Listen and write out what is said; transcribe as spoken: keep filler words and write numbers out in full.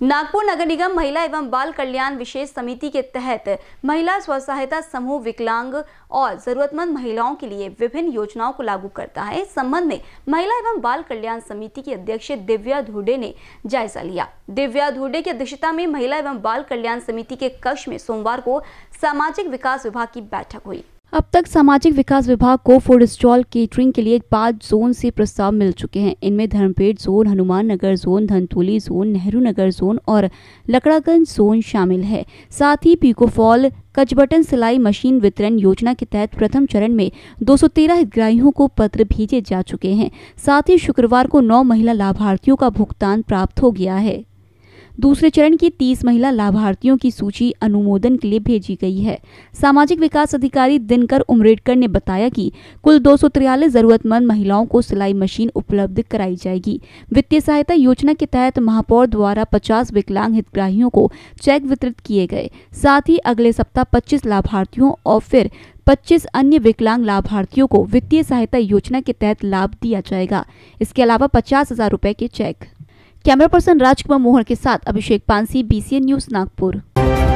नागपुर नगर निगम महिला एवं बाल कल्याण विशेष समिति के तहत महिला स्व सहायता समूह विकलांग और जरूरतमंद महिलाओं के लिए विभिन्न योजनाओं को लागू करता है। इस संबंध में महिला एवं बाल कल्याण समिति की अध्यक्ष दिव्या धुर्डे ने जायजा लिया। दिव्या धुर्डे की अध्यक्षता में महिला एवं बाल कल्याण समिति के कक्ष में सोमवार को सामाजिक विकास विभाग की बैठक हुई। अब तक सामाजिक विकास विभाग को फूड स्टॉल केटरिंग के लिए पांच जोन से प्रस्ताव मिल चुके हैं। इनमें Dharampeth zone, Hanuman Nagar zone, Dhantoli zone, Nehru Nagar zone और लकड़ागंज जोन शामिल है। साथ ही पीकोफॉल कच बटन सिलाई मशीन वितरण योजना के तहत प्रथम चरण में दो सौ तेरह हितग्राहियों को पत्र भेजे जा चुके हैं। साथ ही शुक्रवार को नौ महिला लाभार्थियों का भुगतान प्राप्त हो गया है। दूसरे चरण की तीस महिला लाभार्थियों की सूची अनुमोदन के लिए भेजी गई है। सामाजिक विकास अधिकारी दिनकर उमरेडकर ने बताया कि कुल दो सौ तिरालीस जरूरतमंद महिलाओं को सिलाई मशीन उपलब्ध कराई जाएगी। वित्तीय सहायता योजना के तहत महापौर द्वारा पचास विकलांग हितग्राहियों को चेक वितरित किए गए। साथ ही अगले सप्ताह पच्चीस लाभार्थियों और फिर पच्चीस अन्य विकलांग लाभार्थियों को वित्तीय सहायता योजना के तहत लाभ दिया जाएगा। इसके अलावा पचास हजार रुपए के cheque. Camera person Rajkumar Mohan के साथ अभिषेक पानसी, बीसीएन न्यूज नागपुर।